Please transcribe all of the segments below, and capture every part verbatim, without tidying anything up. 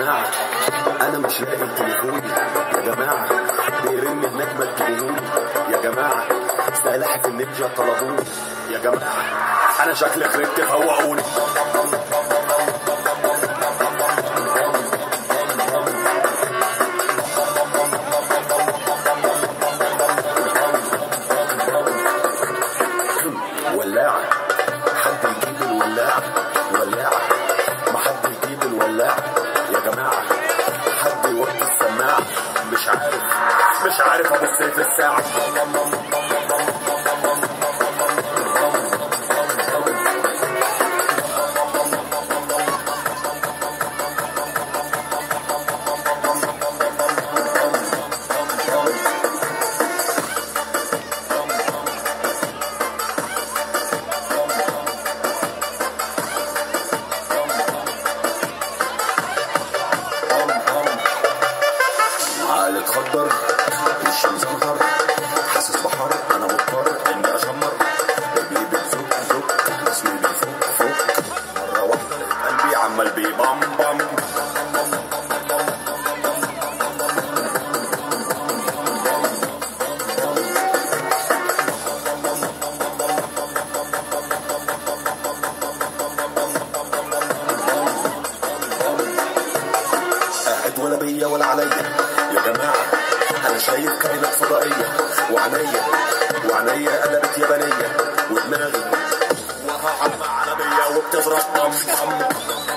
جماعة أنا مش لاقي تليفوني، يا جماعة بيرن هناك ما تجيبوني، يا جماعة سلاحف النينجا طلبوني، يا جماعة أنا شكلي خربت فوقوني. ولاعة حد يجيب الولاعة، ولاعة ما حد يجيب الولاعة، يا جماعة حد يوطي السماعة، مش عارف مش عارف ابص في الساعة. عقلي اتخدر والشمس انهار، حاسس بحر انا مضطر اني اشمر، قلبي بتزك زك جسمي بيفك فك، مرة واحدة لقيت قلبي عمال بيبم بم. قاعد ولا بيا ولا عليا، يا جماعة أنا شايف كائنات فضائية، وعينيا وعينيا قلبت يابانية، ودماغي وها حمى عالمية وبتضرب بم بم.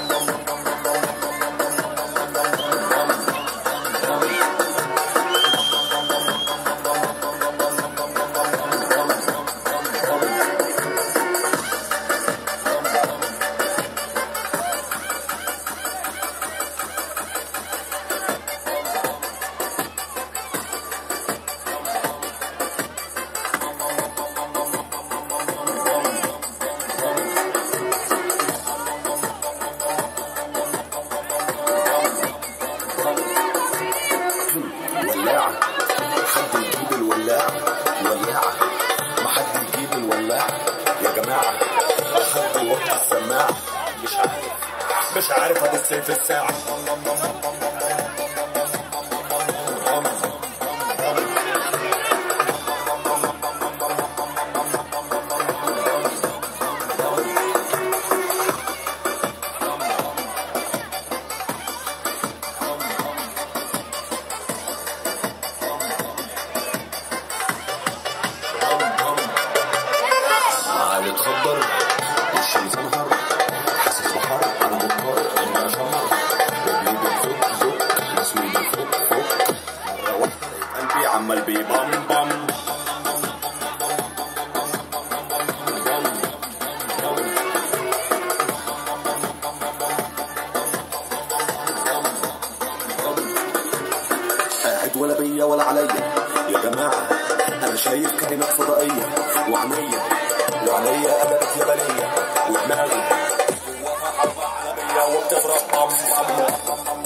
ولاعة حد يجيب الولاعة، ولاعة ما حد يجيب الولاعة، يا جماعة حد يوطي السماعة، مش عارف مش عارف ابص في الساعة. عقلي اتخدر والشمس انهار، حاسس بحر انا مضطر اني اشمر، قلبي بيفك زك جسمي بيفك فك، مرة واحدة لقيت قلبي عمال بيبم بم. قاعد ولا بيا ولا عليا، يا جماعة أنا شايف كائنات فضائية، وعينيا وعينيا قلبت يابانية، ودماغي جواها حبة عالمية وبتضرب بم بم.